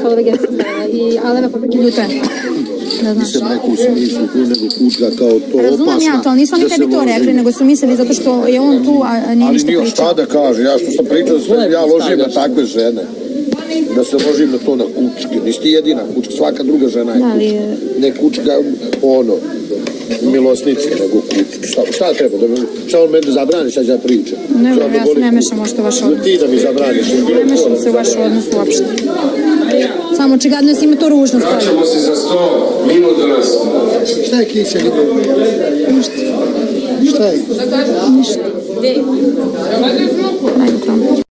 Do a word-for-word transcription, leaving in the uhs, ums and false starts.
što ove gece stavila i Alena paprike ljute. Da znaš. Nisam rekao u smislu tu, nego kučka kao to opasna. Razumem ja to, ali nisu oni tebi to rekli, nego su mislili zato što je on tu, a nije ništa pričao. Ali nije šta da kaže, ja što sam pričao, ja ložim na takve žene. Da se ložim na to na kučke. Nisi ti jedina kučka, svaka druga žena je kučka. Ne kučka, ono, milosnici, nego kučka. Šta, šta treba? Da, šta on mene zabrani, sad ja pričam? Ne, ja se ne mešam možda u vaš odnos. Ti da mi zabraniš. Ne mešam se u vaš odnos uopšte. Samo očigledno si ima to ružno stavio. Vraćamo se za sto minut do nas. Šta je Kića ljubav? Ništa. Šta je? Ništa. Ajde,